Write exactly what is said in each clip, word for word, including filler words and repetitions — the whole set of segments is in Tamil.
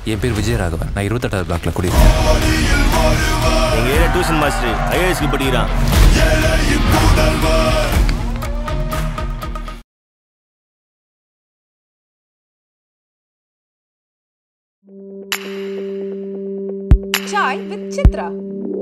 என் பேர் விஜயராகவன். நான் இருபத்தெட்டாவது பிளாக்ல குடியிருக்கேன். எங்கள் ஏரியா டியூஷன் மாஸ்டர் ஐஏஎஸ்க்கு படிக்கிறான். Chai with Chithra.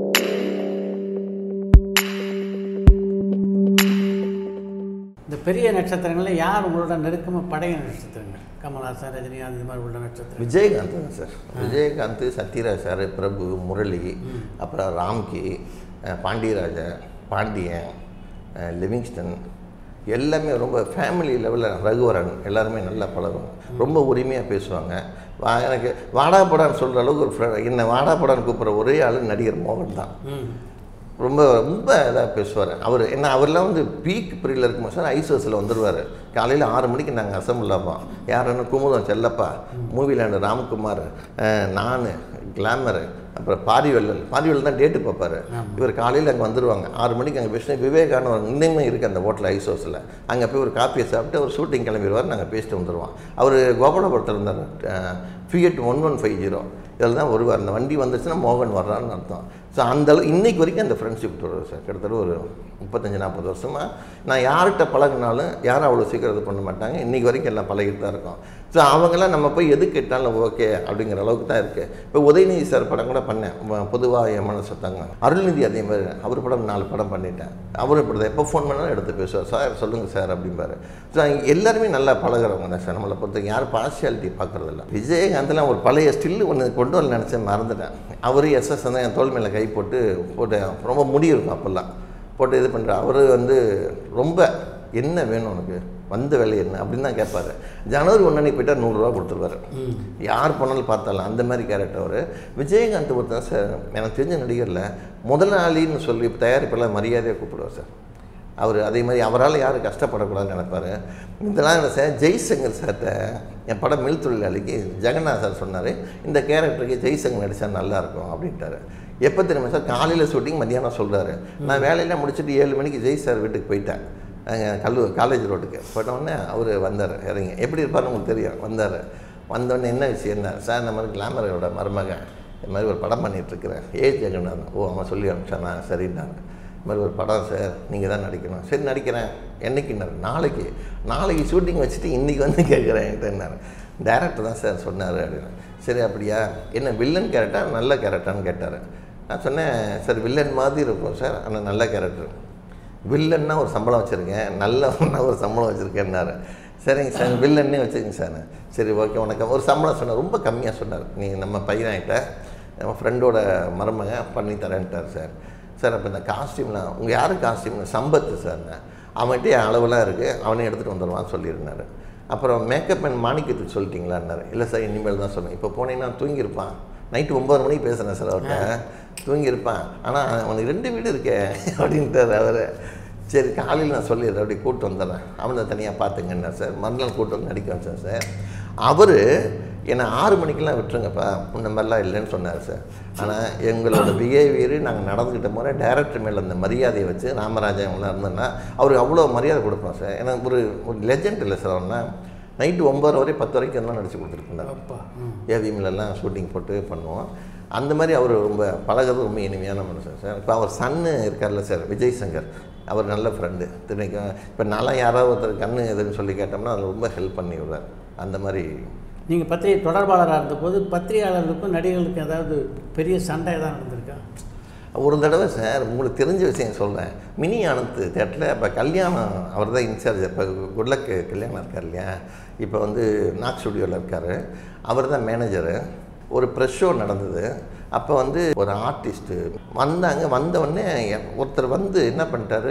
இந்த பெரிய நட்சத்திரங்களில் யார் உங்களோட நெருக்கமாக படைய நட்சத்திரங்கள்? கமல்ஹாசன், ரஜினிகாந்த், இது மாதிரி உள்ள நட்சத்திரம். விஜயகாந்த் தான் சார். விஜயகாந்த், சத்யராஜ் சார், பிரபு, முரளி, அப்புறம் ராம்கி, பாண்டியராஜா, பாண்டியன், லிவிங்ஸ்டன், எல்லாமே ரொம்ப ஃபேமிலி லெவலில். ரகுவரன் எல்லாருமே நல்லா பழகும், ரொம்ப உரிமையாக பேசுவாங்க. வா எனக்கு வாடா படான்னு சொல்கிற அளவுக்கு ஒரு ஃப்ரெண்ட். என்னை வாடா படான்னு கூப்பிட்ற ஒரே ஆள் நடிகர் மோகன் தான். ரொம்ப ரொம்ப இதாக பேசுவார் அவர். என்ன அவர்லாம் வந்து பீக் பீரியடில் இருக்குமா சார், ஐஸ்வர்ஸில் வந்துடுவார். காலையில் ஆறு மணிக்கு நாங்கள் அசம்பிள் ஆப்போம். யாருன்னு குமுதம், செல்லப்பா, மூவிலேண்டு ராம்குமார், நான், கிளாமரு, அப்புறம் பாரிவெல்லல். பாரிவெல்லல் தான் டேட்டு பார்ப்பார். இவர் காலையில் அங்கே வந்துடுவாங்க. ஆறு மணிக்கு அங்கே பேசினா விவேகான இன்னுமே இருக்குது அந்த ஹோட்டல் ஐஸ்வர்ஸில். அங்கே போய் ஒரு காப்பியை சாப்பிட்டு அவர் ஷூட்டிங் கிளம்பிடுவார். நாங்கள் பேசிட்டு வந்துடுவோம். அவர் கோபாலபுரத்தில் இருந்தார். Fiat one one five zero இதில் தான் வருவார். அந்த வண்டி வந்துச்சுன்னா மோகன் வர்றான்னு அர்த்தம். ஸோ அந்தளவு இன்றைக்கு வரைக்கும் அந்த ஃப்ரெண்ட்ஷிப் தொடரும் சார். கிட்டத்தட்ட ஒரு முப்பத்தஞ்சு நாற்பது வருஷமாக நான் யார்கிட்ட பழகினாலும் யாரும் அவ்வளோ சீக்கிரம் இது பண்ண மாட்டாங்க. இன்றைக்கி வரைக்கும் எல்லாம் பழகிட்டு தான் இருக்கோம். ஸோ அவங்களாம் நம்ம போய் எது கேட்டாலும் ஓகே அப்படிங்கிற அளவுக்கு தான் இருக்குது. இப்போ உதயநிதி சார் படம் கூட பண்ணேன், பொதுவாக என் மனசு தாங்க. அருள்நிதி அதே மாதிரி அவர் படம் நாலு படம் பண்ணிட்டேன். அவரும் இப்படி தான் எப்போ ஃபோன் பண்ணாலும் எடுத்து பேசுவார். சார் சொல்லுங்கள் சார் அப்படிம்பாரு. ஸோ எல்லாருமே நல்லா பழகிறவங்க தான் சார். நம்மளை பொறுத்த யாரும் பார்ஷியாலிட்டி பார்க்குறதில்ல. விஜயகாந்த்லாம் ஒரு பழைய ஸ்டில்லு ஒன்று கொண்டு வரல நினச்சேன், மறந்துட்டேன். அவரே எஸ்எஸ் தான் என் தோல் மேலே கை போட்டு போட்டு ரொம்ப முடி இருக்கும் அப்போல்லாம் போட்டு இது பண்ணுற. அவர் வந்து ரொம்ப என்ன வேணும் உனக்கு, வந்த வேலை என்ன அப்படின்னு தான் கேட்பார். ஜனவரி ஒன்றன்னைக்கு போய்ட்டால் நூறுரூவா கொடுத்துருவார். யார் போனாலும் பார்த்தாலும் அந்த மாதிரி கேரக்டர் அவர். விஜயகாந்த் ஒருத்தர் சார் எனக்கு தெரிஞ்ச நடிகரில் முதலாளின்னு சொல்லி தயாரிப்பெல்லாம் மரியாதையாக கூப்பிடுவார் சார். அவர் அதே மாதிரி அவரால் யாரும் கஷ்டப்படக்கூடாதுன்னு நினைப்பார். இதெல்லாம் என்ன சார், ஜெய்சங்கர் சார்கிட்ட என் படம் மில் தொழிலாளிக்கு ஜெகநாத் சார் சொன்னார், இந்த கேரக்டருக்கு ஜெய்சங்கர் நடித்தா நல்லாயிருக்கும் அப்படின்ட்டார். எப்போ தெரியுமா சார், காலையில் ஷூட்டிங் மத்தியானம் சொல்கிறாரு. நான் வேலையெல்லாம் முடிச்சுட்டு ஏழு மணிக்கு ஜெய் சார் வீட்டுக்கு போயிட்டேன், கல்லூ காலேஜ் ரோட்டுக்கு போட்டோடனே அவர் வந்தார். இறங்கி எப்படி இருப்பார்னு உங்களுக்கு தெரியும். வந்தார். வந்தோடனே என்ன விஷயம் என்ன சார், இந்த மாதிரி கிளாமரோட மருமகன் இது மாதிரி ஒரு படம் பண்ணிகிட்ருக்கிறேன், ஏ ஜெகநாதன். ஓ அவன் சொல்லி அனுப்பிச்சான். நான் சரின்னாங்க. இது மாதிரி ஒரு படம் சார், நீங்கள் தான் நடிக்கணும். சரி நடிக்கிறேன். என்றைக்குன்னாரு, நாளைக்கு. நாளைக்கு ஷூட்டிங் வச்சுட்டு இன்றைக்கி வந்து கேட்குறேன் என்கிட்டன்னாரு. டேரக்டர் தான் சார் சொன்னார் அப்படின்னு. சரி அப்படியா, என்ன வில்லன் கேரக்டர் நல்ல கேரக்டர்னு கேட்டார். நான் சொன்னேன், சார் வில்லன் மாதிரி இருக்கும் சார், ஆனால் நல்ல கேரக்டர். வில்லன்னா ஒரு சம்பளம் வச்சுருக்கேன், நல்லவன்னா ஒரு சம்பளம் வச்சுருக்கேன்னாரு. சரிங்க சார், வில்லன்னே வச்சுருங்க சார். சரி ஓகே உனக்கு ஒரு சம்பளம் சொன்னார், ரொம்ப கம்மியாக சொன்னார். நீ நம்ம பையனாகிட்ட நம்ம ஃப்ரெண்டோட மருமகன் பண்ணி தரேன்ட்டார் சார். சார் அப்போ இந்த காஸ்டியூம்லாம் உங்கள் யார் காஸ்டியூம்னு? சம்பத்து சார்ண்ணே. அவன்கிட்ட என் அளவுலாம் இருக்குது, அவனே எடுத்துகிட்டு வந்துடுவான்னு சொல்லியிருந்தார். அப்புறம் மேக்கப் அண்ட் மாணிக்கத்துக்கு சொல்லிட்டீங்களான்னாரு. இல்லை சார் இனிமேல் தான் சொன்னேன். இப்போ போனீங்கன்னா தூங்கியிருப்பான். நைட்டு ஒம்பது மணிக்கு பேசுகிறேன் சார் அவர்கிட்ட. தூங்கியிருப்பான், ஆனால் அவனுக்கு ரெண்டு வீடு இருக்கே அப்படின்ட்டார் அவர். சரி காலையில் நான் சொல்லிடுறேன், அப்படி கூப்பிட்டு வந்துடுறேன், அவனை தனியாக பார்த்துங்கன்னா சார். மறுநாள் கூப்பிட்டு வந்து நடிக்க வச்சேன் சார். அவர் என்னை ஆறு மணிக்கெலாம் விட்டுருங்கப்பா, இந்த மாதிரிலாம் இல்லைன்னு சொன்னார் சார். ஆனால் எங்களோட பிஹேவியரு நாங்கள் நடந்துக்கிட்ட முறை டேரக்டர் மேலே அந்த மரியாதையை வச்சு ராமராஜா இவங்களாம் இருந்தோன்னா அவருக்கு அவ்வளோ மரியாதை கொடுப்போம் சார். ஏன்னா ஒரு ஒரு லெஜெண்ட் இல்லை சார். அவனா நைட்டு ஒம்பது வரை பத்து வரைக்கும் எல்லாம் நடிச்சு கொடுத்துருக்குறாரு. ஏவிஎம்லலாம் ஷூட்டிங் போட்டு பண்ணுவோம். அந்த மாதிரி அவர் ரொம்ப பழகிறது ரொம்ப இனிமையான மனுஷன் சார். இப்போ அவர் சன்னு இருக்கார்ல சார், விஜய் சங்கர், அவர் நல்ல ஃப்ரெண்டு. திரும்பிக்கும் இப்போ நான்லாம் யாராவது ஒருத்தர் கண்ணு எதுன்னு சொல்லி கேட்டோம்னா அதில் ரொம்ப ஹெல்ப் பண்ணி விடுறார். அந்த மாதிரி. நீங்கள் பத்திரிகை தொடர்பாளராக இருந்தபோது பத்திரிகையாளர்களுக்கும் நடிகர்களுக்கும் ஏதாவது பெரிய சண்டை தான் நடந்திருக்கா? ஒரு தடவை சார் உங்களுக்கு தெரிஞ்ச விஷயம் சொல்கிறேன். மினி ஆனந்த் தேட்டரில் இப்போ கல்யாணம் அவர் தான் இன்சார்ஜ். இப்போ குட்லக் கல்யாணம் இருக்கார் இல்லையா, இப்போ வந்து நாக் ஸ்டுடியோவில் இருக்கார். அவர் தான் மேனேஜரு. ஒரு ப்ரெஷ் ஷோ நடந்தது. அப்போ வந்து ஒரு ஆர்டிஸ்ட்டு வந்தாங்க. வந்தவுடனே ஒருத்தர் வந்து என்ன பண்ணிட்டாரு,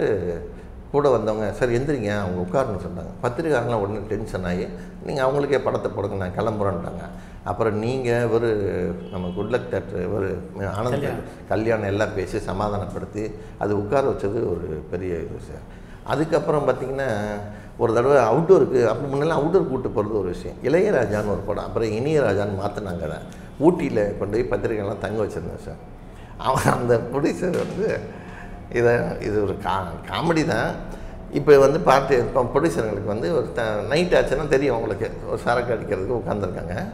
கூட வந்தவங்க சார் எந்திரிங்க அவங்க உட்காருன்னு சொன்னாங்க. பத்திரிக்காரங்களாம் உடனே டென்ஷன் ஆகி நீங்கள் அவங்களுக்கே படத்தை போடுங்க நான் கிளம்புறேன்ட்டாங்க. அப்புறம் நீங்கள் ஒரு நம்ம குட்லக் தேட்டர் ஒரு ஆனந்த் கல்யாணம் எல்லாம் பேசி சமாதானப்படுத்தி அது உட்கார வச்சது ஒரு பெரிய இது சார். அதுக்கப்புறம் பார்த்திங்கன்னா ஒரு தடவை அவுட்டோருக்கு, அப்படி முன்னெல்லாம் அவுட்டோர் கூப்பிட்டு போகிறது ஒரு விஷயம். இளையராஜான்னு ஒரு படம், அப்புறம் இனியராஜான்னு மாற்றினாங்க. தான் ஊட்டியில் கொண்டு போய் பத்திரிக்கைலாம் தங்க வச்சுருந்தேன் சார். அவன் அந்த ப்ரொடியூசர் வந்து இதை இது ஒரு கா காமெடி தான். இப்போ வந்து பார்த்து இப்போ ப்ரொடியூசர்களுக்கு வந்து ஒரு த நைட் ஆச்சுன்னா தெரியும் அவங்களுக்கு, ஒரு சரக்கு அடிக்கிறதுக்கு உட்காந்துருக்காங்க.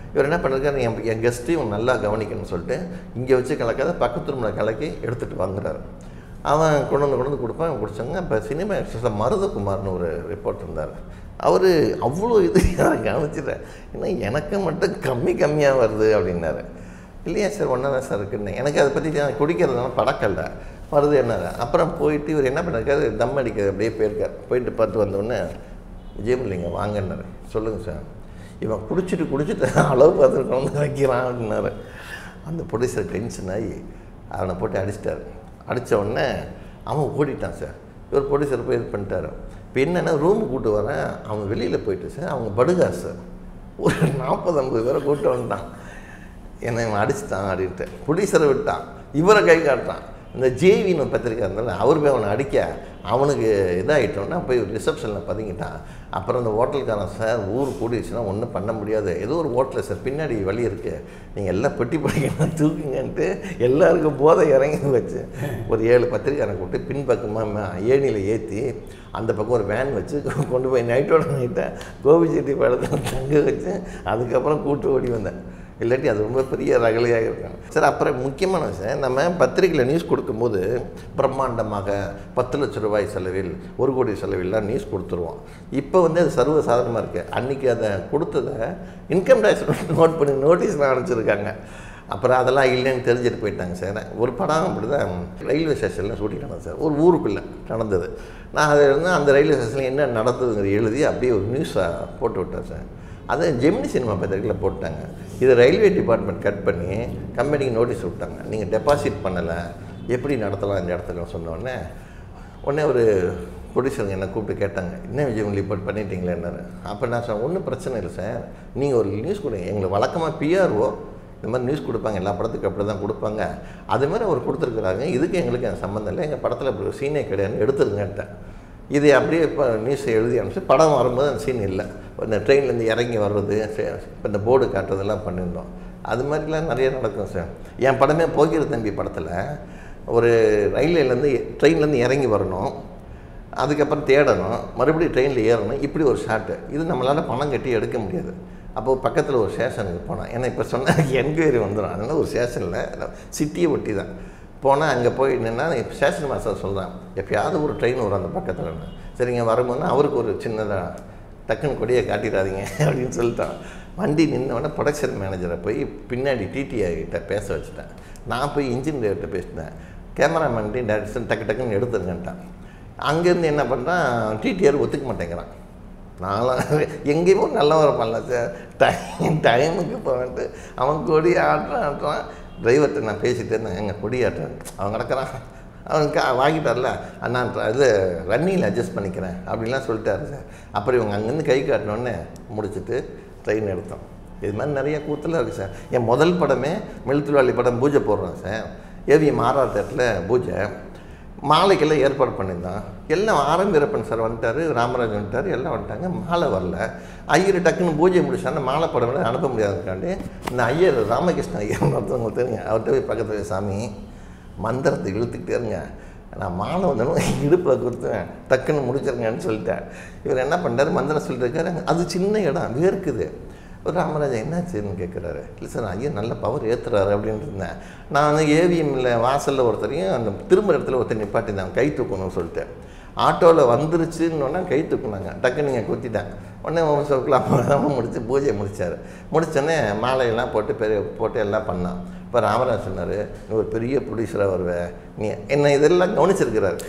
இவர் என்ன பண்ணிருக்காரு, என் என் கெஸ்ட்டையும் நல்லா கவனிக்கணும்னு சொல்லிட்டு இங்கே வச்சு கலக்காத பக்கத்து ரூமில் கலக்கி எடுத்துகிட்டு வாங்குறாரு. அவன் கொண்டு வந்து கொண்டு வந்து கொடுப்பான், அவன் குடித்தாங்க. இப்போ சினிமா எக்ஸ்பிரஸில் மருதகுமார்னு ஒரு ரிப்போர்ட் இருந்தார். அவர் அவ்வளோ இது கவனிச்சிட்டேன், ஏன்னா எனக்கு மட்டும் கம்மி கம்மியாக வருது அப்படின்னாரு. இல்லையா சார் ஒன்றா தான் சார் இருக்குன்னு. எனக்கு அதை பற்றி குடிக்கிறதுனால பழக்கல்ல வருது என்னாரு. அப்புறம் போயிட்டு இவர் என்ன பண்ணிருக்காரு, தம் அடிக்க அப்படியே போயிருக்கார். போயிட்டு பார்த்து வந்தோடனே விஜயமுல்லிங்க வாங்கினார். சொல்லுங்கள் சார், இவன் குடிச்சிட்டு குடிச்சிட்டு அளவு பார்த்துட்டு வந்து வைக்கிறான் அப்படின்னாரு. அந்த ப்ரொடியூசர் டென்ஷன் ஆகி அவனை போட்டு அடிச்சிட்டார். அடித்த உடனே அவன் ஓடிட்டான் சார். இவர் ப்ரொடியூசர் போய் இது பண்ணிட்டார். இப்போ என்னென்னா ரூமுக்கு கூப்பிட்டு வரேன், அவன் வெளியில் போயிட்டு சார் அவங்க படுகார் சார் ஒரு நாற்பது ஐம்பது பேரை கூப்பிட்டு வந்துட்டான். என்னை இவன் அடிச்சுட்டான் அப்படின்ட்டு ப்ரொடியூசரை விட்டான். இவரை கை காட்டுறான். இந்த ஜேவின்னு பத்திரிக்கை இருந்தாலும் அவர் போய் அவனை அடிக்க அவனுக்கு இதாகிட்டோன்னா போய் ரிசப்ஷனில் பதுங்கிட்டான். அப்புறம் அந்த ஹோட்டலுக்காரன், சார் ஊர் கூடிடுச்சுன்னா ஒன்றும் பண்ண முடியாது, ஏதோ ஒரு ஹோட்டலில் சார் பின்னாடி வழி இருக்குது, நீங்கள் எல்லாம் பெட்டி படிக்கணும் தூக்குங்கன்ட்டு எல்லாருக்கும் போதை இறங்கி வச்சு ஒரு ஏழு பத்திரிக்காரனை கூப்பிட்டு பின்பக்கமாக ஏணியில் ஏற்றி அந்த பக்கம் ஒரு வேன் வச்சு கொண்டு போய் நைட்டோட நைட்டை கோபிச்செட்டி படத்தில் தங்க வச்சு அதுக்கப்புறம் கூட்டு ஓடி வந்தேன். இல்லாட்டி அது ரொம்ப பெரிய ரகலையாக இருக்கும் சார். அப்புறம் முக்கியமான விஷயம், நம்ம பத்திரிக்கையில் நியூஸ் கொடுக்கும்போது பிரம்மாண்டமாக பத்து லட்ச ரூபாய் செலவில் ஒரு கோடி செலவில்லாம் நியூஸ் கொடுத்துருவோம். இப்போ வந்து அது சர்வ சாதாரணமாக இருக்குது. அன்றைக்கி அதை கொடுத்ததை இன்கம் டேக்ஸ் நோட் பண்ணி நோட்டீஸ்லாம் அனுப்பிச்சிருக்காங்க. அப்புறம் அதெல்லாம் இல்லைன்னு தெரிஞ்சுட்டு போயிட்டாங்க சார். ஒரு படம் அப்படி தான் ரயில்வே ஸ்டேஷனில் ஷூட்டிங் நடந்தது சார், ஒரு ஊருக்குள்ளே நடந்தது. நான் அதை இருந்து அந்த ரயில்வே ஸ்டேஷனில் என்ன நடந்ததுங்கிற எழுதி அப்படியே ஒரு நியூஸாக போட்டு விட்டேன் சார். அதை ஜெமினி சினிமா பத்திரிக்கையில் போட்டாங்க. இது ரயில்வே டிபார்ட்மெண்ட் கட் பண்ணி கம்பெனிக்கு நோட்டீஸ் விட்டாங்க, நீங்கள் டெபாசிட் பண்ணலை, எப்படி நடத்தலாம் இந்த இடத்துல சொன்னோடனே உடனே ஒரு ப்ரொடியூசருங்க என்னை கூப்பிட்டு கேட்டாங்க, என்ன விஜய் ரிப்போர்ட் பண்ணிட்டீங்களே என்னாரு. அப்போ நான் சொன்னேன், ஒன்றும் பிரச்சனை இல்லை சார், நீங்கள் ஒரு நியூஸ் கொடுங்க. எங்களை வழக்கமாக பிஆர்ஓ இந்த மாதிரி நியூஸ் கொடுப்பாங்க, எல்லா படத்துக்கு அப்படி தான் கொடுப்பாங்க, அதுமாதிரி அவர் கொடுத்துருக்குறாங்க, இதுக்கு எங்களுக்கு எனக்கு சம்மந்தம் இல்லை, எங்கள் படத்தில் அப்படி ஒரு சீனே கிடையாது, எடுத்துருங்கன்ட்டேன். இது அப்படியே இப்போ நியூஸை எழுதி அனுப்பிச்சு படம் வரும்போது அந்த சீன் இல்லை, இந்த ட்ரெயின்லேருந்து இறங்கி வர்றது, இப்போ இந்த போர்டு காட்டுறதெல்லாம் பண்ணியிருந்தோம். அது மாதிரிலாம் நிறைய நடக்கும் சார். என் படமே போகிற தம்பி படத்தில் ஒரு ரயில்வேலேருந்து ட்ரெயின்லேருந்து இறங்கி வரணும், அதுக்கப்புறம் தேடணும், மறுபடியும் ட்ரெயினில் ஏறணும், இப்படி ஒரு ஷாட்டு. இது நம்மளால் பணம் கட்டி எடுக்க முடியாது. அப்போது பக்கத்தில் ஒரு ஸ்டேஷனுக்கு போனேன், ஏன்னா இப்போ சொன்னால் என்கொயரி வந்துடும், அதனால் ஒரு ஸ்டேஷனில் சிட்டியை ஒட்டி தான் போனால் அங்கே போய் என்னென்னா ஸ்டேஷன் மாஸ்டர் சொல்கிறான், எப்போயாவது ஒரு ட்ரெயின் வரும் அந்த பக்கத்தில், சரிங்க வரும்போதுனா அவருக்கு ஒரு சின்னதாக டக்குன்னு கொடியை காட்டிடாதீங்க அப்படின்னு சொல்லிட்டான். வண்டி நின்னோடனே ப்ரொடக்ஷன் மேனேஜரை போய் பின்னாடி டிடிஐ கிட்ட பேச வச்சுட்டேன். நான் போய் இன்ஜினியர்கிட்ட பேசினேன், கேமராமேன்ட்டையும் டேரக்டர் டக்கு டக்குன்னு எடுத்துருங்கன்ட்டான். அங்கேருந்து என்ன பண்ணுறான், டிடிஆர் ஒத்துக்க மாட்டேங்கிறான். நான்லாம் எங்கேயுமே நல்லவரை பண்ணல சார், டைம் டைமுக்கு போன்ட்டு அவன் கொடி ஆட்டுறான் ஆட்டுறான். டிரைவர்கிட்ட நான் பேசிகிட்டு இருந்தேன், எங்கள் கொடி ஆட்டுறான், அவன் கிடக்கிறான், அவன் கா வாங்கிட்டார்ல, நான் இது ரன்னிங்கில் அட்ஜஸ்ட் பண்ணிக்கிறேன் அப்படின்லாம் சொல்லிட்டாரு சார். அப்புறம் இவங்க அங்கேருந்து கை காட்டினோடனே முடிச்சுட்டு ட்ரெயின் எடுத்தோம். இது மாதிரி நிறைய கூத்தில் இருக்குது சார். என் முதல் படமே மெழுத்துவாளி படம் பூஜை போடுறோம் சார், ஏவிஎம் ஆர்ஆர் தேட்டரில் பூஜை, மாலைக்கெல்லாம் ஏற்பாடு பண்ணியிருந்தான். எல்லாம் ஆரம் வீரப்பன் சார் வந்துட்டார், ராமராஜ் வந்துட்டார், எல்லாம் வந்துட்டாங்க. மாலை வரல. ஐயர் டக்குன்னு பூஜை முடிச்சாங்க, மாலை படம் அனுப்ப முடியாதுக்காண்டி இந்த ஐயர் ராமகிருஷ்ணன் ஐயர் ஒருத்தவங்க தெரியுங்க, அவர்கிட்ட போய் பக்கத்தில் சாமி மந்திரத்தை இழுத்துக்கிட்டே இருங்க, நான் மாலை வந்தாலும் இடுப்பில் கொடுத்துவேன், டக்குன்னு முடிச்சிருங்கன்னு சொல்லிட்டேன். இவர் என்ன பண்ணுறாரு, மந்திரம் சொல்லிட்டு இருக்காரு. அது சின்ன இடம் வேர்க்குது. ஒரு ராமராஜா என்னாச்சுன்னு கேட்குறாரு. இல்லை சார் ஐயா நல்ல பவர் ஏற்றுறாரு அப்படின்ட்டு இருந்தேன். நான் வந்து ஏவிஎம்மில் வாசலில் ஒருத்தரையும் அந்த திரும்ப இடத்துல ஒருத்தர் நிப்பாட்டினாங்க, கை தூக்கணும்னு சொல்லிட்டு. ஆட்டோவில் வந்துருச்சுன்னொன்னே கை தூக்குனாங்க, டக்குன்னு நீங்கள் குத்திட்டாங்க. உடனே சொல்லாம் முடிச்சு பூஜையை முடித்தார். முடித்தோடனே மாலையெல்லாம் போட்டு பெரிய போட்டு எல்லாம் பண்ணான். இப்போ ராமராஜ் சொன்னார், நீ ஒரு பெரிய ப்ரொடியூசராக வருவேன், நீ என்ன இதெல்லாம் கவனிச்சிருக்கிறாரு,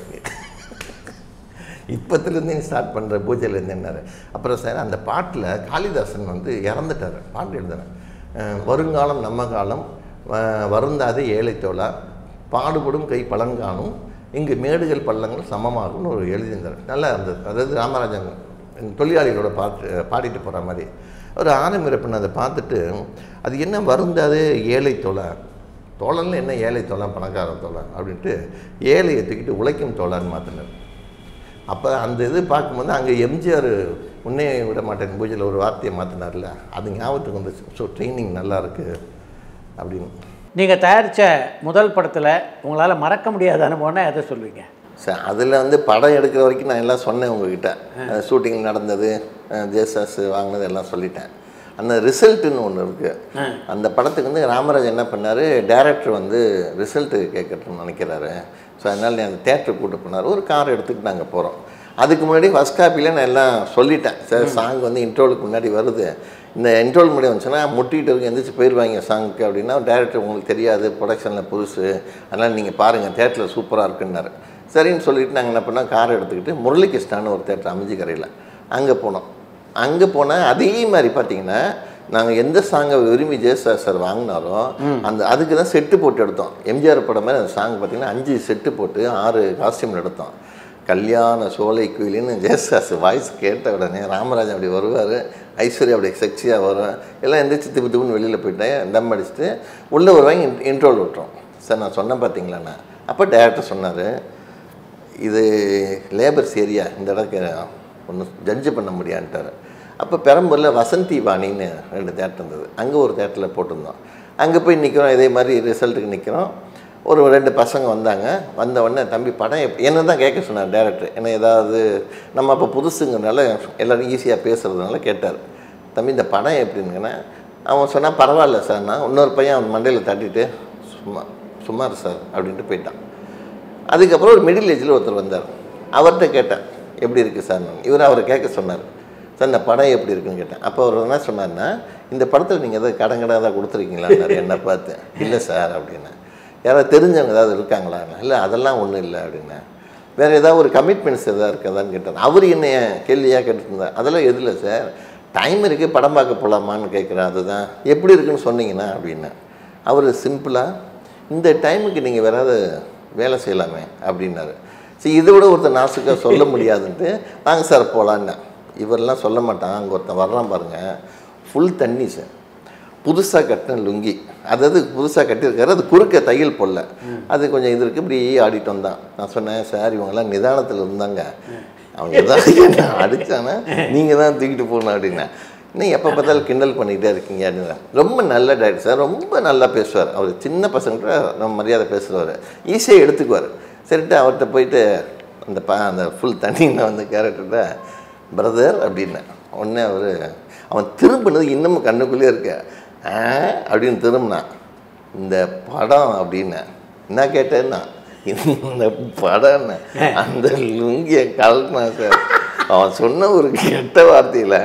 இப்போத்துலேருந்து நீ ஸ்டார்ட் பண்ணுற பூஜையிலேருந்து என்னார். அப்புறம் சார் அந்த பாட்டில் காளிதாசன் வந்து இறந்துட்டார், பாட்டு எழுதுனேன். வருங்காலம் நம்ம காலம் வருந்தாதே ஏழை தோழா, பாடுபடும் கை பழங்காணும், இங்கு மேடுகள் பள்ளங்கள் சமமாகும்னு ஒரு எழுதியிருந்தார். நல்லா இருந்தது. அதாவது ராமராஜன் தொழிலாளிகளோட பாட்டு பாடிட்டு போகிற மாதிரி ஒரு ஆரம்பிறப்பின் அதை பார்த்துட்டு, அது என்ன வருந்தாதே ஏழை தோழா, தோழனில் என்ன ஏழை தோழா பணக்கார தோழா அப்படின்ட்டு ஏழையை தூக்கிட்டு உழைக்கும் தோழான்னு மாற்றினார். அப்போ அந்த இது பார்க்கும்போது அங்கே எம்ஜிஆர் உன்னே விட மாட்டேன் பூஜையில் ஒரு வார்த்தையை மாற்றினார்ல, அது ஞாபகத்துக்கு வந்துச்சு. ஸோ ட்ரைனிங் நல்லா இருக்குது அப்படின்னு. நீங்கள் தயாரித்த முதல் படத்தில் உங்களால் மறக்க முடியாத அனுபவம்னா எதை சொல்லுவீங்க சார்? அதில் வந்து படம் எடுக்கிற வரைக்கும் நான் எல்லாம் சொன்னேன் உங்ககிட்ட, ஷூட்டிங் நடந்தது, ஜேசாஸ் வாங்கினது எல்லாம் சொல்லிட்டேன். அந்த ரிசல்ட்டுன்னு ஒன்று இருக்குது. அந்த படத்துக்கு வந்து ராமராஜ் என்ன பண்ணார், டேரக்டர் வந்து ரிசல்ட்டு கேட்கட்டுன்னு நினைக்கிறாரு. ஸோ அதனால் அந்த தேட்டருக்கு கூப்பிட்டு போனார். ஒரு கார் எடுத்துக்கிட்டு நாங்கள் போகிறோம். அதுக்கு முன்னாடி ஃபஸ்ட் காப்பியில் நான் எல்லாம் சொல்லிட்டேன். சார் சாங் வந்து இன்ட்ரோலுக்கு முன்னாடி வருது, இந்த இன்ட்ரோல் முன்னாடி வந்துச்சுன்னா முட்டிகிட்டு இருக்கு எந்திரிச்சு போயிடுவாங்க சாங்குக்கு அப்படின்னா, டேரக்டர் உங்களுக்கு தெரியாது, ப்ரொடக்ஷனில் புதுசு, அதனால் நீங்கள் பாருங்கள் தேட்டரில் சூப்பராக இருக்குன்னாரு. சரின்னு சொல்லிவிட்டு நாங்கள் என்ன பண்ணோம், கார் எடுத்துக்கிட்டு முரளிகிருஷ்ணான்னு ஒரு தேட்டர் அமைஞ்சிக்கரையில் அங்கே போனோம். அங்கே போனால் அதே மாதிரி பார்த்தீங்கன்னா நாங்கள் எந்த சாங்கை விரும்பி ஜெயசார் சார் வாங்கினாலும் அந்த அதுக்கு தான் செட்டு போட்டு எடுத்தோம். எம்ஜிஆர் படம் மாதிரி அந்த சாங் பார்த்திங்கன்னா அஞ்சு செட்டு போட்டு ஆறு காஸ்டியூமில் எடுத்தோம். கல்யாண சோலை குயிலின்னு ஜெயசாஸ் வாய்ஸ் கேட்ட உடனே ராமராஜன் அப்படி வருவார், ஐஸ்வர்யா அப்படி செக்ஸியாக வரும், எல்லாம் எந்திரிச்சு திப்பு திப்புன்னு வெளியில் போயிட்டேன், தம் அடிச்சுட்டு உள்ளே வருவாங்க, இன்ட்ரோல் விட்டுறோம். சார் நான் சொன்னேன் பார்த்தீங்களாண்ணா. அப்போ டேரக்டர் சொன்னார், இது லேபர்ஸ் ஏரியா, இந்த இடத்துக்கு ஒன்றும் ஜட்ஜு பண்ண முடியான்ட்டார். அப்போ பெரம்பூரில் வசந்தி வாணின்னு ரெண்டு தேட்டர் இருந்தது, அங்கே ஒரு தேட்டரில் போட்டிருந்தோம். அங்கே போய் நிற்கிறோம், இதே மாதிரி ரிசல்ட்டுக்கு நிற்கிறோம். ஒரு ரெண்டு பசங்க வந்தாங்க. வந்த உடனே தம்பி படம் எப் என்ன தான் கேட்க சொன்னார் டேரக்டர். ஏன்னா ஏதாவது நம்ம அப்போ புதுசுங்கிறதுனால எல்லோரும் ஈஸியாக பேசுகிறதுனால கேட்டார், தம்பி இந்த படம் எப்படிங்கன்னா. அவன் சொன்னால் பரவாயில்ல சார்னா, இன்னொரு பையன் அவன் மண்டையில் தட்டிட்டு சும்மா சுமார் சார் அப்படின்ட்டு போயிட்டான். அதுக்கப்புறம் ஒரு மிடில் ஏஜில் ஒருத்தர் வந்தார். அவர்கிட்ட கேட்டேன் எப்படி இருக்குது சார். இவர் அவரை கேட்க சொன்னார், சார் இந்த படம் எப்படி இருக்குன்னு கேட்டேன். அப்போ அவர் என்ன சொன்னார்னா, இந்த படத்தில் நீங்கள் எதாவது கடன் கடன் ஏதாவது கொடுத்துருக்கீங்களான்னாரு. என்ன பார்த்து இல்லை சார் அப்படின்னா. யாராவது தெரிஞ்சவங்க ஏதாவது இருக்காங்களா? இல்லை அதெல்லாம் ஒன்றும் இல்லை அப்படின்னா. வேறு ஏதாவது ஒரு கமிட்மெண்ட்ஸ் எதாவது இருக்குதான்னு கேட்டார். அவர் என்ன கேள்வியாக கேட்டுருந்தார். அதெல்லாம் எது இல்லை சார், டைம் இருக்குது படம் பார்க்க போகலாமான்னு கேட்குறேன், அதுதான் எப்படி இருக்குன்னு சொன்னீங்கன்னா அப்படின்னு. அவர் சிம்பிளாக இந்த டைமுக்கு நீங்கள் வேறாவது வேலை செய்யலாமே அப்படின்னாரு. சரி இதை விட ஒருத்தர் நாசுக்காக சொல்ல முடியாதுன்ட்டு வாங்க சார் போகலான்னு. இவரெல்லாம் சொல்ல மாட்டான். அங்கே ஒருத்தன் வர்றான் பாருங்கள், ஃபுல் தண்ணி சார், புதுசாக கட்டின லுங்கி, அதாவது புதுசாக கட்டியிருக்காரு, அது குறுக்க தையல் போடல, அது கொஞ்சம் இது இருக்குது, இப்படி ஆடிட்டு வந்தான். நான் சொன்னேன் சார் இவங்கெல்லாம் நிதானத்தில் இருந்தாங்க, அவங்க எதாவது என்ன அடித்தானா நீங்கள் தான் தூக்கிட்டு போகணும் அப்படின்னா. இன்னும் எப்போ பார்த்தாலும் கிண்டல் பண்ணிக்கிட்டே இருக்கீங்க அப்படின்னா. ரொம்ப நல்ல டேரக்டர் சார், ரொம்ப நல்லா பேசுவார். அவர் சின்ன பசங்கிட்ட ரொம்ப மரியாதை பேசுகிறவர், ஈஸியாக எடுத்துக்குவார். சரிட்டு அவர்கிட்ட போயிட்டு அந்த ப அந்த ஃபுல் தண்ணியில் வந்து கேரக்டர்கிட்ட பிரதர் அப்படின்னேன். உடனே அவர் அவன் திரும்பினது இன்னமும் கண்ணுக்குள்ளேயே இருக்க அப்படின்னு திரும்பினான். இந்த படம் அப்படின்னு என்ன கேட்டேன்னா, இந்த படம் அந்த லுங்கியை கலட்டினா சார். அவன் சொன்ன ஒரு கெட்ட வார்த்தையில்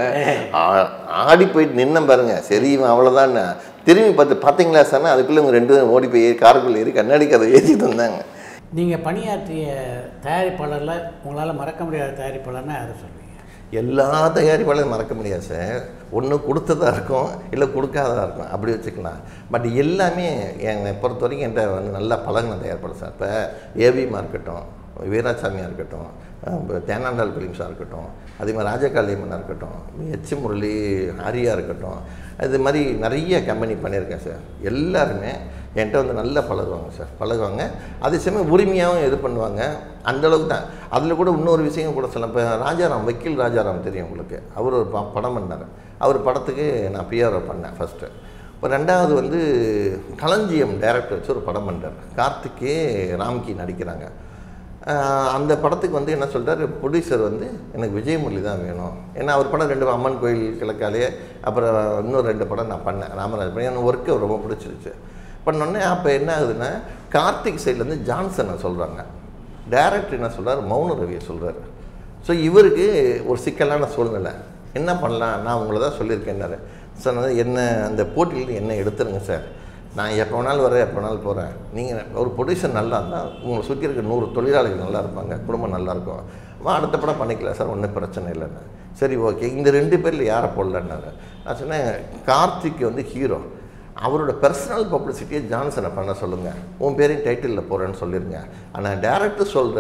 ஆடி போயிட்டு நின்ன பாருங்க. சரி இவன் அவ்வளோதான். திரும்பி பார்த்து பார்த்தீங்களா சார்னா, அதுக்குள்ளே இவங்க ரெண்டு பேரும் ஓடி போய் காருக்குள்ளே ஏறி கண்ணாடி கதை ஏற்றிட்டு வந்தாங்க. நீங்கள் பணியாற்றிய தயாரிப்பாளரில் உங்களால் மறக்க முடியாத தயாரிப்பாளர்னா யாரை சொல்லுவீங்க? எல்லா தயாரிப்பாளரும் மறக்க முடியாது சார். ஒன்று கொடுத்ததாக இருக்கும், இல்லை கொடுக்காததாக இருக்கும், அப்படி வச்சுக்கலாம். பட் எல்லாமே என்னை பொறுத்த வரைக்கும் என்கிட்ட வந்து நல்லா பழகின தயாரிப்பாளர் சார். இப்போ ஏவிஎம்மாக இருக்கட்டும், வீராசாமியாக இருக்கட்டும், இப்போ தேனாண்டாள் பிலிம்ஸாக இருக்கட்டும், அதே மாதிரி ராஜகாளியம்மனாக இருக்கட்டும், எச் முரளி ஹரியாக இருக்கட்டும், அது மாதிரி நிறைய கம்பெனி பண்ணியிருக்கேன் சார். எல்லாருமே என்கிட்ட வந்து நல்லா பழகுவாங்க சார், பழகுவாங்க. அதே சமயம் உரிமையாகவும் இது பண்ணுவாங்க. அந்தளவுக்கு தான். அதில் கூட இன்னொரு விஷயம் கூட சொல்லலாம். இப்போ ராஜாராம், வக்கீல் ராஜாராம் தெரியும் உங்களுக்கு, அவர் ஒரு ப படம் பண்ணார். அவர் படத்துக்கு நான் பிஆர்ஓ பண்ணேன் ஃபஸ்ட்டு. இப்போ ரெண்டாவது வந்து களஞ்சியம் டைரக்டர் வச்சு ஒரு படம் பண்ணுறார். கார்த்திகே ராம்கி நடிக்கிறாங்க. அந்த படத்துக்கு வந்து என்ன சொல்கிறார் ப்ரொடியூசர் வந்து, எனக்கு விஜயமுரளி தான் வேணும். ஏன்னா அவர் படம் ரெண்டு அம்மன் கோயில் கிழக்காலே, அப்புறம் இன்னொரு ரெண்டு படம் நான் பண்ணேன் ராமராஜ் பண்ணி. எனக்கு ஒர்க்கு ரொம்ப பிடிச்சிருச்சு. பண்ணோடனே அப்போ என்ன ஆகுதுன்னா, கார்த்திக் சைட்லேருந்து ஜான்சனை சொல்கிறாங்க, டைரக்டர் என்ன சொல்கிறார் மௌன ரவியை சொல்கிறார். ஸோ இவருக்கு ஒரு சிக்கலான சூழ்நிலை. என்ன பண்ணலாம், நான் உங்களை தான் சொல்லியிருக்கேன்னாரு. சார் என்ன அந்த போட்டியில் என்ன எடுத்துருங்க சார், நான் எப்போ வேணாலும் வரேன், எப்போ வேணாலும் போகிறேன். நீங்கள் ஒரு ப்ரொடியூசர் நல்லா இருந்தால் உங்களை சுற்றி இருக்க நூறு தொழிலாளிகள் நல்லா இருப்பாங்க, குடும்பம் நல்லாயிருக்கும், வா அடுத்த படம் பண்ணிக்கலாம் சார், ஒன்றும் பிரச்சனை இல்லைன்னு. சரி ஓகே, இந்த ரெண்டு பேரில் யாரை போடலன்னாரு. நான் சொன்னேன் கார்த்திக் வந்து ஹீரோ, அவரோட பர்சனல் பப்ளிசிட்டியை ஜான்சனை பண்ண சொல்லுங்கள், உன் பேரையும் டைட்டிலில் போகிறேன்னு சொல்லிடுங்க. ஆனால் டேரக்டர் சொல்கிற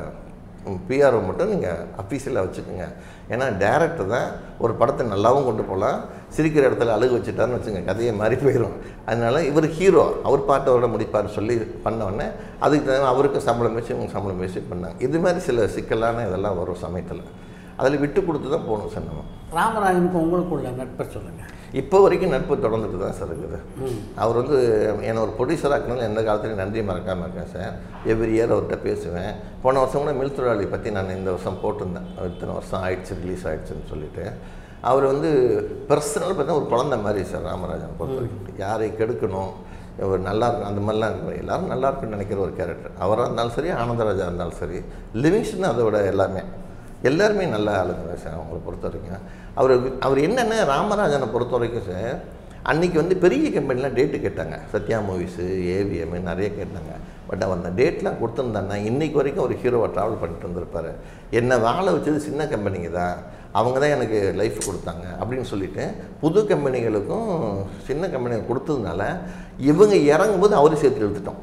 பிஆர்ஓ மட்டும் நீங்கள் அஃபீஷியலாக வச்சுக்கோங்க. ஏன்னா டேரக்டர் தான் ஒரு படத்தை நல்லாவும் கொண்டு போகலாம், சிரிக்கிற இடத்துல அழுகு வச்சுட்டாருன்னு வச்சுங்க, கதையை மாறி போயிடும். அதனால் இவர் ஹீரோ, அவர் பாட்டோட முடிப்பார் சொல்லி பண்ணோடனே அதுக்கு தகுந்த அவருக்கு சம்பளம் பேசி இவங்க சம்பளம் பேசி பண்ணாங்க. இது மாதிரி சில சிக்கலான இதெல்லாம் வரும் சமயத்தில். அதில் விட்டு கொடுத்து தான் போகணும் சார் நம்ம. ராமராஜனுக்கு உங்களுக்கு உள்ள நட்பை சொல்லுங்கள். இப்போ வரைக்கும் நட்பு தொடர்ந்துட்டு தான் சார் இருக்குது. அவர் வந்து என்னை ஒரு ப்ரொடியூசராக இருக்கனால எந்த காலத்துலையும் நன்றி மறக்காமல் இருக்கேன் சார். எவ்ரி இயர் அவர்கிட்ட பேசுவேன். போன வருஷம் கூட மில்துராளி பற்றி நான் இந்த வருஷம் போட்டிருந்தேன், இத்தனை வருஷம் ஆயிடுச்சு ரிலீஸ் ஆகிடுச்சுன்னு சொல்லிவிட்டு. அவர் வந்து பர்சனல் பார்த்தா ஒரு குழந்தை மாதிரி சார் ராமராஜன் பொறுத்த வரைக்கும். யாரை கெடுக்கணும், ஒரு நல்லா இருக்கும் அந்த மாதிரிலாம் இருக்கும். எல்லோரும் நல்லா இருக்குன்னு நினைக்கிற ஒரு கேரக்டர். அவராக இருந்தாலும் சரி, ஆனந்தராஜா இருந்தாலும் சரி, லிவிங்ஸ்டன் அதை விட எல்லாமே எல்லாருமே நல்ல ஆளுங்க சார் அவங்கள பொறுத்த வரைக்கும். அவர் அவர் என்னென்ன ராமராஜனை பொறுத்த வரைக்கும் சார், அன்றைக்கி வந்து பெரிய கம்பெனிலாம் டேட்டு கேட்டாங்க. சத்யா மூவிஸு, ஏவிஎம் நிறைய கேட்டாங்க. பட் அவர் அந்த டேட்லாம் கொடுத்துருந்தாங்கன்னா இன்றைக்கி வரைக்கும் ஒரு ஹீரோவை ட்ராவல் பண்ணிட்டு வந்திருப்பார். என்னை வாழை வச்சது சின்ன கம்பெனிங்க தான், அவங்க தான் எனக்கு லைஃப் கொடுத்தாங்க அப்படின்னு சொல்லிவிட்டு புது கம்பெனிகளுக்கும் சின்ன கம்பெனிகள் கொடுத்ததுனால இவங்க இறங்கும்போது அவரு சேர்த்து எடுத்துட்டோம்.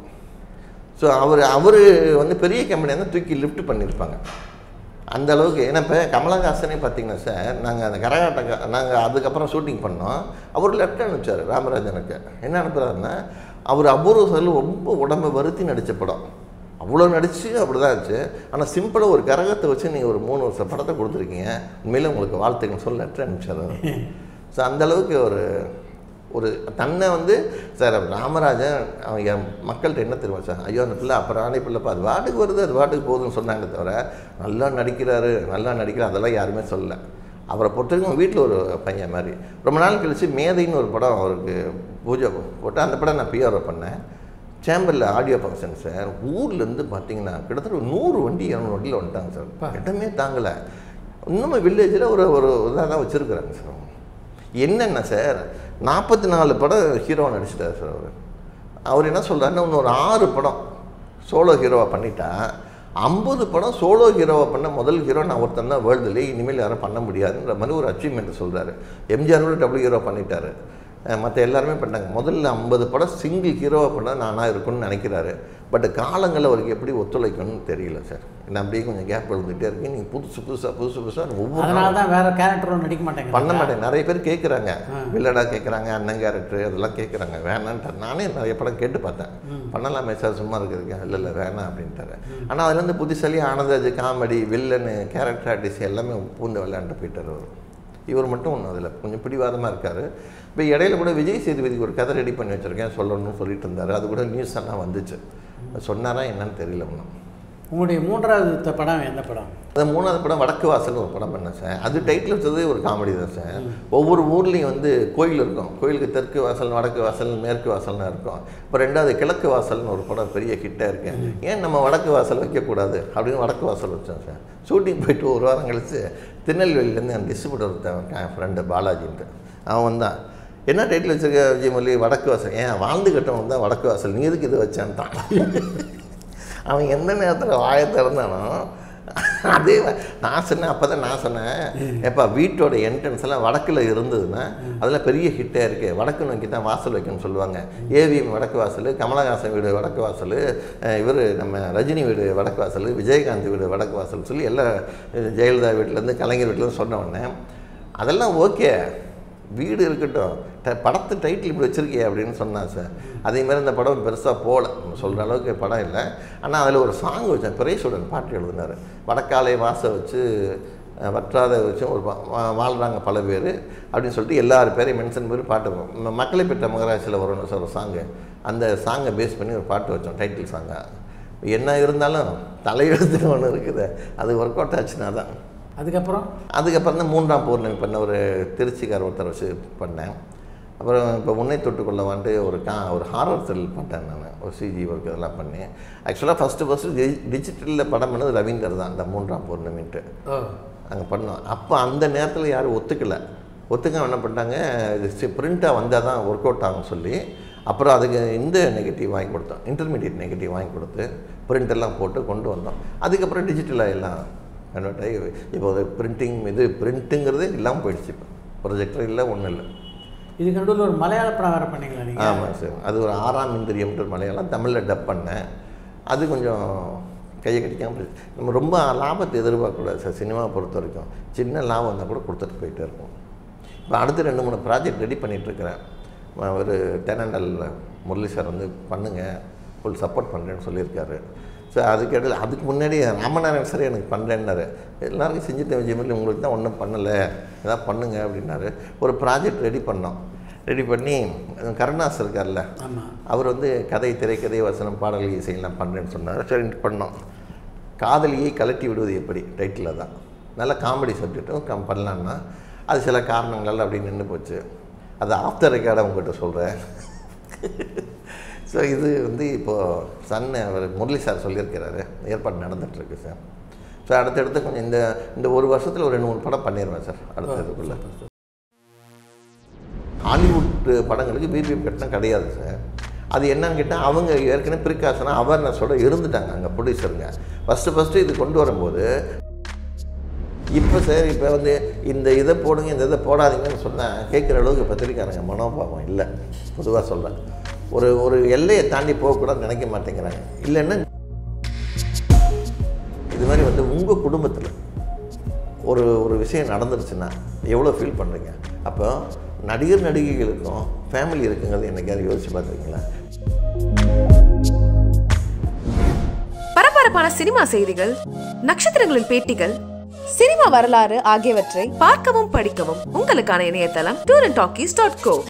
ஸோ அவர் அவர் வந்து பெரிய கம்பெனியாக தான் தூக்கி லிஃப்ட் பண்ணியிருப்பாங்க அந்த அளவுக்கு. ஏன்னா இப்போ கமலஹாசனே பார்த்தீங்கன்னா சார், நாங்கள் அந்த கரகாட்ட நாங்கள் அதுக்கப்புறம் ஷூட்டிங் பண்ணோம். அவர் லெஃப்ட் அனுப்பிச்சார் ராமராஜனுக்கு. என்ன அனுப்புகிறாருன்னா, அவர் அபூர்வ செல்வம் ரொம்ப உடம்பை வருத்தி நடித்த படம். அவ்வளோ நடித்து அப்படி தான் இருந்துச்சு. ஆனால் சிம்பிளாக ஒரு கரகத்தை வச்சு நீங்கள் ஒரு மூணு வருஷம் படத்தை கொடுத்துருக்கீங்க, உண்மையிலே உங்களுக்கு வாழ்த்துக்கன்னு சொல்லி லெட்டர் அனுப்பிச்சார். ஸோ அந்தளவுக்கு ஒரு ஒரு தன்னை வந்து சார் ராமராஜன் அவன் என் மக்கள்கிட்ட என்ன தெரியுமா சார், ஐயோ அந்த பிள்ளை அப்புறம் ஆணை பிள்ளைப்பா அது வாட்டுக்கு வருது அது வாட்டுக்கு போகுதுன்னு சொன்னாங்க தவிர நல்லா நடிக்கிறாரு நல்லா நடிக்கிறார் அதெல்லாம் யாருமே சொல்லலை. அவரை பொறுத்தவரைக்கும் வீட்டில் ஒரு பையன் மாதிரி. ரொம்ப நாள் கழித்து மேதைன்னு ஒரு படம் அவருக்கு பூஜை போட்டு அந்த படம் நான் பிஆர்ஓ பண்ணேன். சேம்பரில் ஆடியோ ஃபங்க்ஷன் சார். ஊர்லேருந்து பார்த்தீங்கன்னா கிட்டத்தட்ட ஒரு நூறு வண்டி இரநூறு வண்டியில் வந்துட்டாங்க சார். இடமே தாங்கலை. இன்னும் வில்லேஜில் ஒரு ஒரு இதாக தான் வச்சுருக்குறாங்க சார். என்னென்ன சார், நாற்பத்தி நாலு படம் ஹீரோவை நடிச்சிட்டார் சார் அவர். அவர் என்ன சொல்கிறாருன்னா, இன்னும் ஒரு ஆறு படம் சோலோ ஹீரோவாக பண்ணிட்டா ஐம்பது படம் சோலோ ஹீரோவாக பண்ண முதல் ஹீரோ நான் ஒருத்தன் தான் வேர்ல்டுலேயே, இனிமேல் யாரும் பண்ண முடியாதுன்ற மாதிரி ஒரு அச்சீவ்மெண்ட் சொல்கிறாரு. எம்ஜிஆர் கூட டபுள் ஹீரோ பண்ணிட்டார், மற்ற எல்லாருமே பண்ணாங்க. முதல்ல ஐம்பது படம் சிங்கிள் ஹீரோவாக பண்ணால் நானாக இருக்குன்னு நினைக்கிறாரு. பட் காலங்களில் அவருக்கு எப்படி ஒத்துழைக்கணும்னு தெரியல சார். நான் அப்படியே கொஞ்சம் கேப் எழுந்துகிட்டே இருக்கேன். நீங்கள் புதுசு புதுசாக புதுசு புதுசாக ஒவ்வொரு அதனால தான் வேறு கேரக்டரும் நடிக்க மாட்டேங்க பண்ண மாட்டேன். நிறைய பேர் கேட்குறாங்க, வில்லடாக கேட்குறாங்க, அண்ணன் கேரக்டர் அதெல்லாம் கேட்குறாங்க. வேணான்ட்டு நானே நிறைய படம் கேட்டு பார்த்தேன். பண்ணலாமே சார் சும்மா இருக்கிறதுக்கு, இல்லை இல்லை வேணாம் அப்படின்ட்டாரு. ஆனால் அதுலேருந்து புத்திசாலி Anandraj comedy villain character artist எல்லாமே பூந்து விளையாண்டு போயிட்டார் அவர். இவர் மட்டும் ஒன்றும் அதில் கொஞ்சம் பிடிவாதமாக இருக்கார். இப்போ இடையில கூட விஜய் சேதுபதிக்கு ஒரு கதை ரெடி பண்ணி வச்சுருக்கேன் சொல்லணும்னு சொல்லிட்டு இருந்தார். அது கூட நியூஸ் எல்லாம் வந்துச்சு. சொன்னாரா என்னன்னு தெரியல ஒன்றும். உங்களுடைய மூன்றாவது படம் எந்த படம்? அந்த மூணாவது படம் வடக்கு வாசல்னு ஒரு படம் பண்ணேன் சார். அது டைட்டில் வச்சது ஒரு காமெடி தான் சார். ஒவ்வொரு ஊர்லேயும் வந்து கோயில் இருக்கும். கோயிலுக்கு தெற்கு வாசல், வடக்கு வாசல், மேற்கு வாசல்னு இருக்கும். இப்போ ரெண்டாவது கிழக்கு வாசல்னு ஒரு படம் பெரிய ஹிட்டாக இருக்கேன். ஏன் நம்ம வடக்கு வாசல் வைக்கக்கூடாது அப்படின்னு வடக்கு வாசல் வச்சோம் சார். ஷூட்டிங் போயிட்டு ஒரு வாரம் கழிச்சு திருநெல்வேலியிலேருந்து என் டிஸ்ட்ரிபியூட்டர் ஒருத்தன் என் ஃப்ரெண்டு பாலாஜின்ட்டு அவன் வந்தான். என்ன டைட்டில் வச்சுருக்க விஜயமல்லி? வடக்கு வாசல். ஏன் வாழ்ந்து கட்டவன் தான் வடக்கு வாசல், நீ எதுக்கு இது வச்சான்ட்டான். அவன் எந்த நேரத்தில் வாயை திறந்தானோ அதே நான் சொன்னேன். அப்போ தான் நான் சொன்னேன், எப்போ வீட்டோட என்ட்ரன்ஸ் எல்லாம் வடக்கில் இருந்ததுன்னா அதில் பெரிய ஹிட்டாக இருக்குது, வடக்கு நோக்கி தான் வாசல் வைக்கணும்னு சொல்லுவாங்க. ஏவிஎம் வடக்கு வாசல், கமலஹாசன் வீடு வடக்கு வாசல், இவர் நம்ம ரஜினி வீடு வடக்கு வாசல், விஜயகாந்த் வீடு வடக்கு வாசல் சொல்லி எல்லாம் ஜெயலலிதா வீட்டிலேருந்து கலைஞர் வீட்டிலேருந்து சொன்ன உடனே அதெல்லாம் ஓகே வீடு இருக்கட்டும், ட படத்து டைட்டில் இப்படி வச்சுருக்கே அப்படின்னு சொன்னான் சார். அதேமாதிரி இந்த படம் பெருசாக போகல, சொல்கிற அளவுக்கு படம் இல்லை. ஆனால் அதில் ஒரு சாங் வச்சேன், பிரேசுடன் பாட்டு எழுதினார். வடக்காலை வாச வச்சு வற்றாத வச்சும் ஒரு வாழ்கிறாங்க பல பேர் அப்படின்னு சொல்லிட்டு எல்லார் பேரையும் மென்ஷன் பண்ணி பாட்டு மக்களை பெற்ற மகராட்சியில் வரணும் சார் ஒரு சாங்கு. அந்த சாங்கை பேஸ் பண்ணி ஒரு பாட்டு வச்சோம், டைட்டில் சாங்கா. என்ன இருந்தாலும் தலையெழுத்துன்னு ஒன்று இருக்குது, அது ஒர்க் அவுட் ஆச்சுன்னா தான். அதுக்கப்புறம் அதுக்கப்புறம் தான் மூன்றாம் பௌர்ணமி பண்ண ஒரு திருச்சிக்கார ஒருத்தர் வச்சு பண்ணேன். அப்புறம் இப்போ உன்னை தொட்டுக்கொள்ள வந்துட்டு ஒரு கா ஒரு ஹாரர் த்ரில் பண்ணிட்டேன் நான், ஒரு சிஜி ஒர்க் இதெல்லாம் பண்ணேன். ஆக்சுவலாக ஃபஸ்ட்டு ஃபஸ்ட்டு டி டிஜிட்டலில் படம் பண்ணது ரவீந்தர் தான், அந்த மூன்றாம் பௌர்ணமின்ட்டு அங்கே பண்ணோம். அப்போ அந்த நேரத்தில் யாரும் ஒத்துக்கலை. ஒத்துக்க என்ன பண்ணிட்டாங்க, இது பிரிண்ட்டாக வந்தால் தான் ஒர்க் அவுட் ஆகும்னு சொல்லி அப்புறம் அதுக்கு இந்த நெகட்டிவ் வாங்கி கொடுத்தோம், இன்டர்மீடியட் நெகட்டிவ் வாங்கி கொடுத்து பிரிண்டெல்லாம் போட்டு கொண்டு வந்தோம். அதுக்கப்புறம் டிஜிட்டலாக எல்லாம் கன்வெர்ட் ஆகி இப்போ அது பிரிண்டிங் இது பிரிண்ட்டுங்கிறது இல்லாமல் போயிடுச்சு. இப்போ ப்ரொஜெக்டர் இல்லை, ஒன்றும் இல்லை. இதுக்கு நடுவில் ஒரு மலையாள படம் வேறு பண்ணிங்களா நீங்கள்? ஆமாம் சார், அது ஒரு ஆறாம் இந்திரியம்ன்ற மலையாளம் தமிழில் டப் பண்ணேன். அது கொஞ்சம் கையை கட்டிக்காமல் நம்ம ரொம்ப லாபத்தை எதிர்பார்க்கக்கூடாது சார். சினிமாவை பொறுத்த வரைக்கும் சின்ன லாபம் வந்தால் கூட கொடுத்துட்டு போயிட்டே இருக்கும். இப்போ அடுத்து ரெண்டு மூணு ப்ராஜெக்ட் ரெடி பண்ணிகிட்ருக்கிறேன். ஒரு டெனண்டல் முரளி சார் வந்து பண்ணுங்கள், ஃபுல் சப்போர்ட் பண்ணுறேன்னு சொல்லியிருக்காரு. ஸோ அதுக்கு இடையில் அதுக்கு முன்னாடி ராமநாராயணன் சார் எனக்கு பண்ணுறேன்னாரு. எல்லாருக்கும் செஞ்சுட்டு விஜயமல்லி உங்களுக்கு தான் ஒன்றும் பண்ணலை, எதாவது பண்ணுங்க அப்படின்னாரு. ஒரு ப்ராஜெக்ட் ரெடி பண்ணோம். ரெடி பண்ணி கருணாஸ் இருக்கார்ல, அவர் வந்து கதை திரைக்கதை வசனம் பாடல்கள் இசையெல்லாம் பண்ணுறேன்னு சொன்னார். சரி பண்ணோம். காதலியை கலட்டி விடுவது எப்படி டைட்டில் தான், நல்ல காமெடி சப்ஜெக்டும் கம் பண்ணலான்னா அது சில காரணங்கள் அப்படி நின்று போச்சு. அது ஆஃப்டர் ரெக்கார்டாக உங்கள்கிட்ட சொல்கிறேன். ஸோ இது வந்து இப்போது சன் அவர் முரளி சார் சொல்லியிருக்கிறாரு, ஏற்பாடு நடந்துகிட்ருக்கு சார். ஸோ அடுத்தடுத்து கொஞ்சம் இந்த இந்த ஒரு வருஷத்தில் ஒரு ரெண்டு மூணு படம் பண்ணிடுவேன் சார் அடுத்ததுக்குள்ளே. ஹாலிவுட் படங்களுக்கு பிபிஎம் கட்டணம் கிடையாது சார். அது என்னன்னு கேட்டால் அவங்க ஏற்கனவே ப்ரிகாஷனாக அவேர்னஸோடு இருந்துட்டாங்க அங்கே ப்ரொடியூசருங்க. ஃபஸ்ட்டு ஃபஸ்ட்டு இது கொண்டு வரும்போது இப்போ சார் இப்போ வந்து இந்த இதை போடுங்க இந்த இதை போடாதீங்கன்னு சொன்னால் கேட்குற அளவுக்கு பத்திரிக்காரங்க மனோபாவம் இல்லை. பொதுவாக சொல்கிறேன், ஒரு ஒரு எல்லையை தாண்டி போகக்கூடாதுன்னு நினைக்க மாட்டேங்கிறாங்க. இல்லைன்னா இது மாதிரி வந்து உங்கள் குடும்பத்தில் ஒரு ஒரு விஷயம் நடந்துருச்சுன்னா எவ்வளோ ஃபீல் பண்ணுறீங்க? அப்போ நடிகர் நடிகைகளுக்கும் ஃபேமிலி இருக்குங்கிறது என்னைக்காவது யோசிச்சு பார்த்துருக்கீங்களா? பரபரப்பான சினிமா செய்திகள், நட்சத்திரங்களின் பேட்டிகள், சினிமா வரலாறு ஆகியவற்றை பார்க்கவும் படிக்கவும் உங்களுக்கான இணையதளம் tour and talkies dot go.